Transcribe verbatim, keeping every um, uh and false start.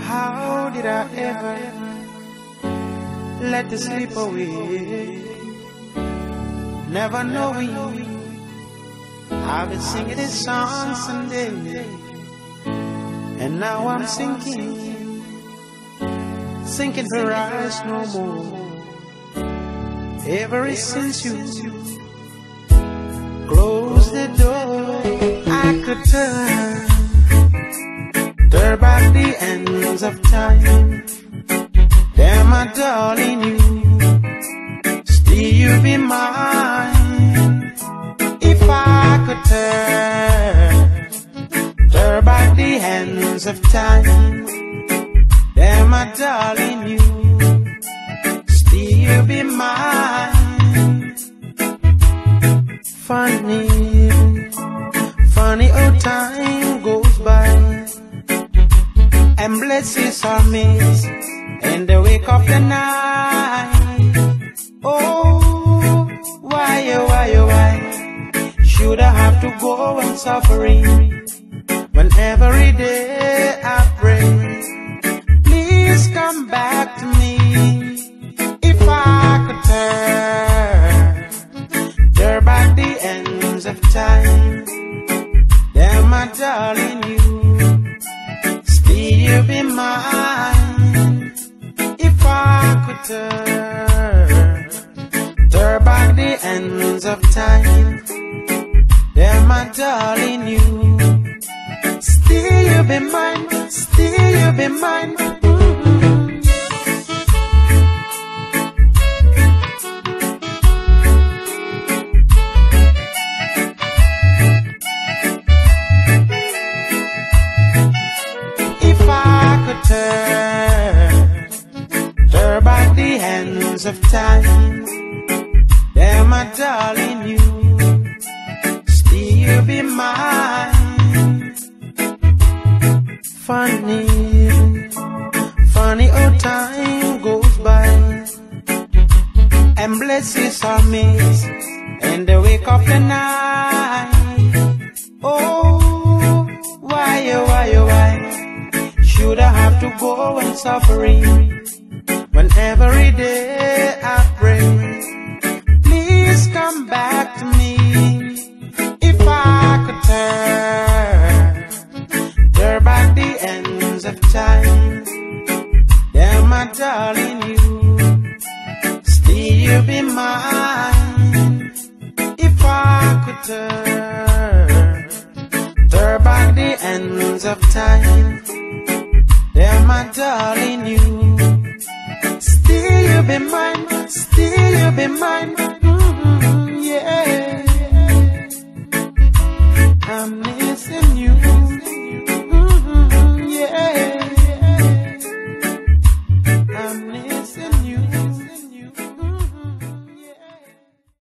How did I ever let it slip away? Never knowing I've been singing this song Sunday, and now I'm sinking, sinking to rise no more. Ever since you closed the door, I could turn, turn back the ends of time. Damn, my darling, you still you be mine. If I could turn, turn back the hands of time. Damn, my darling, you still you be mine. Funny, funny how time goes by, and blessings are missed in the wake of the night. Oh, why, oh, why, oh, why should I have to go on suffering when every day I pray, please come back to me. If I could turn, turn back the ends of time, then my darling, you still be mine. If I could turn, turn back the ends of time, then my darling, you still you be mine, still you be mine. Mm-hmm. If I could turn, turn back the hands of time, then my darling, you still be mine. Funny, funny how time goes by, and blessings are missed in the wake of the night. Oh, why, oh, why, oh, why should I have to go on suffering when every day I pray, please come back to me. If I could turn, turn back the ends of time, then my darling, you still you be mine. If I could turn, turn back the ends of time, then my darling, you still you be mine, still you be mine. Mm-hmm, yeah, I'm missing you.